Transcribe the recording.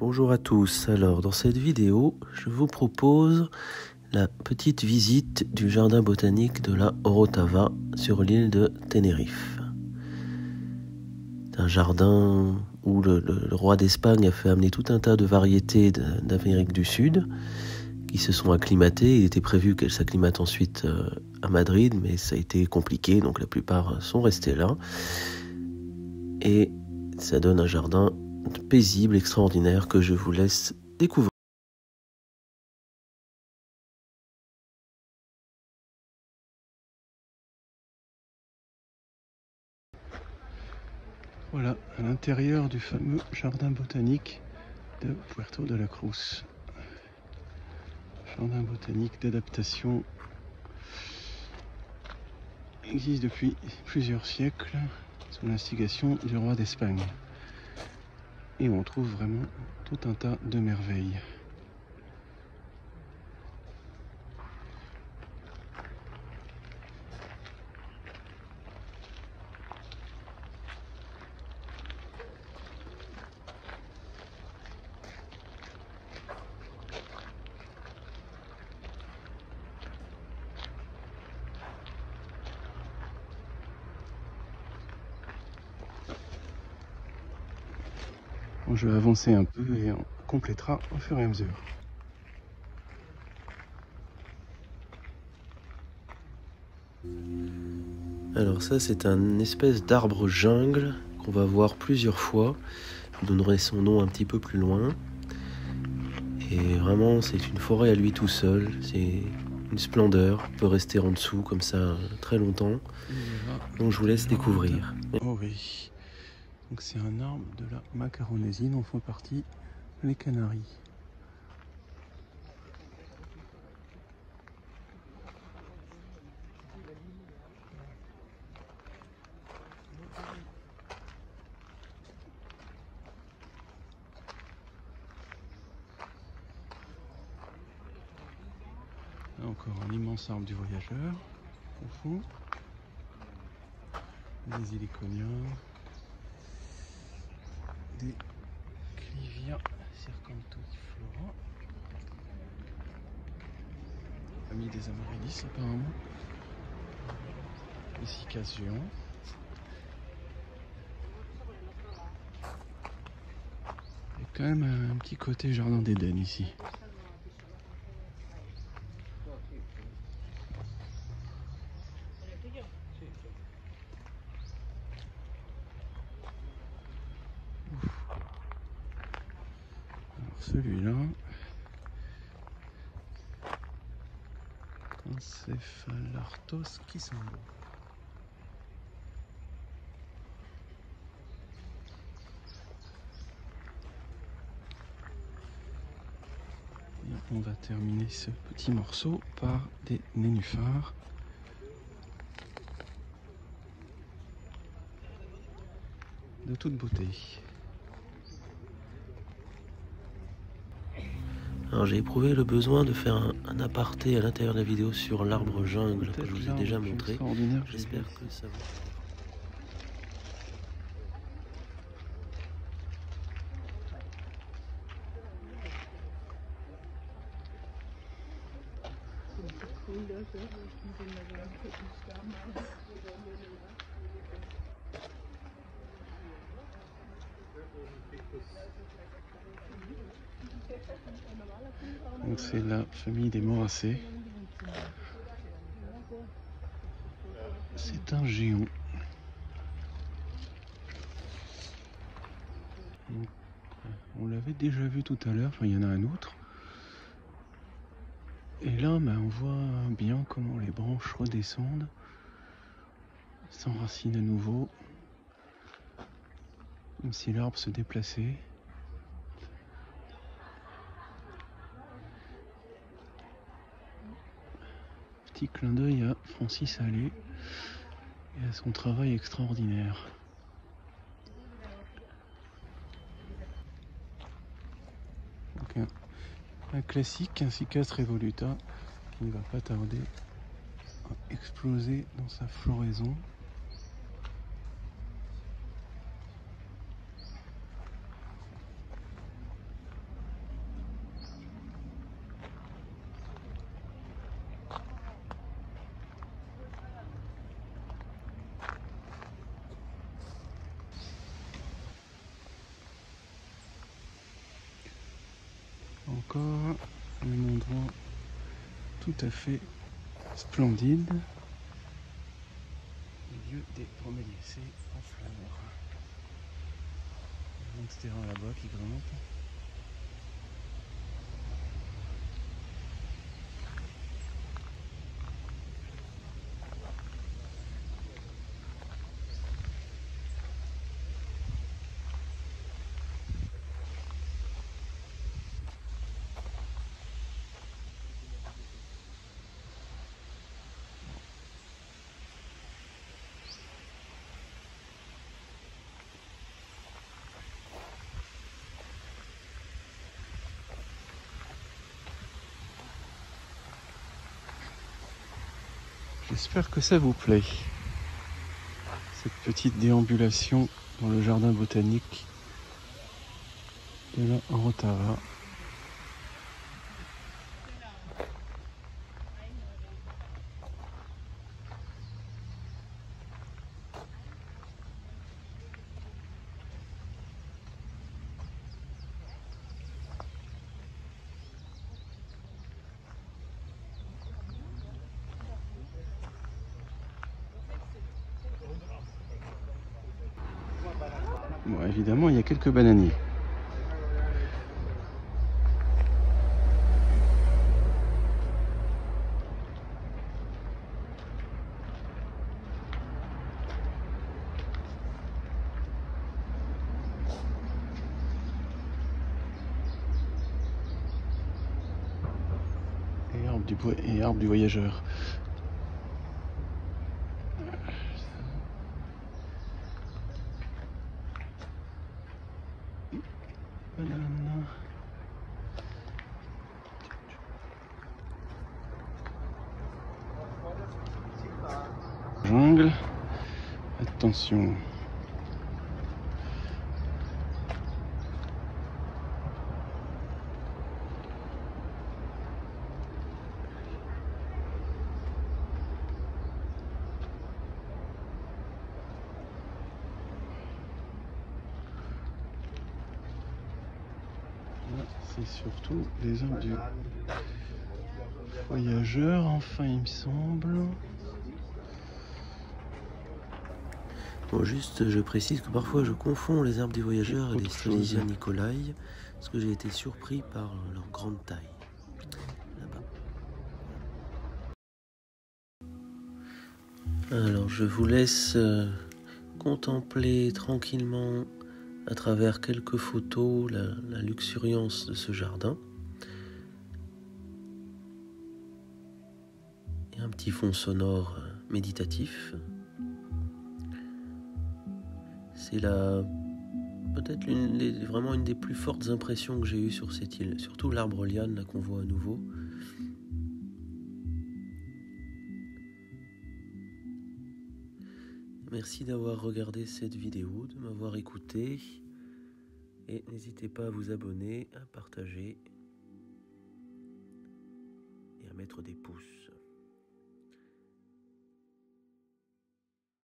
Bonjour à tous, alors dans cette vidéo je vous propose la petite visite du jardin botanique de la Orotava sur l'île de Tenerife. C'est un jardin où le roi d'Espagne a fait amener tout un tas de variétés d'Amérique du Sud qui se sont acclimatées. Il était prévu qu'elles s'acclimatent ensuite à Madrid, mais ça a été compliqué, donc la plupart sont restés là. Et ça donne un jardin paisible, extraordinaire, que je vous laisse découvrir. Voilà, à l'intérieur du fameux jardin botanique de Puerto de la Cruz. Jardin botanique d'adaptation existe depuis plusieurs siècles sous l'instigation du roi d'Espagne. Et on trouve vraiment tout un tas de merveilles. Bon, je vais avancer un peu et on complétera au fur et à mesure. Alors ça, c'est un espèce d'arbre jungle qu'on va voir plusieurs fois. Je vous donnerai son nom un petit peu plus loin. Et vraiment, c'est une forêt à lui tout seul. C'est une splendeur. On peut rester en dessous comme ça très longtemps. Donc je vous laisse découvrir. Oh oui. Donc c'est un arbre de la Macaronésie dont font partie les Canaries. Là encore un immense arbre du voyageur, au fond. Des héliconias, des Clivia circumflora, famille des amaryllis apparemment, des cycas géants. Il y a quand même un petit côté jardin d'Éden ici. Celui-là, Encephalartos Kisambo. Et on va terminer ce petit morceau par des nénuphars. De toute beauté. Alors j'ai éprouvé le besoin de faire un aparté à l'intérieur de la vidéo sur l'arbre jungle que je vous ai déjà montré. J'espère que ça vous... Donc c'est la famille des Moracées. C'est un géant. Donc, on l'avait déjà vu tout à l'heure, enfin il y en a un autre. Et là on voit bien comment les branches redescendent, s'enracinent à nouveau, comme si l'arbre se déplaçait. Petit clin d'œil à Francis Allais et à son travail extraordinaire. Donc un classique, un Cycas revoluta qui ne va pas tarder à exploser dans sa floraison. encore un endroit tout à fait splendide, au milieu des broméliacées en fleurs. Un monstera là-bas qui grimpe. J'espère que ça vous plaît, cette petite déambulation dans le jardin botanique de la Orotava. Bon, évidemment, il y a quelques bananiers. Et arbre du voyageur. Banane. Jungle. Attention. Là, c'est surtout les arbres du voyageur, enfin il me semble. Bon, juste, je précise que parfois je confonds les arbres des voyageurs et les Strelitsia nicolai, parce que j'ai été surpris par leur grande taille. Là-bas. Alors, je vous laisse contempler tranquillement à travers quelques photos la luxuriance de ce jardin. Et un petit fond sonore méditatif. C'est peut-être vraiment une des plus fortes impressions que j'ai eues sur cette île, surtout l'arbre liane là qu'on voit à nouveau. Merci d'avoir regardé cette vidéo, de m'avoir écouté, et n'hésitez pas à vous abonner, à partager et à mettre des pouces.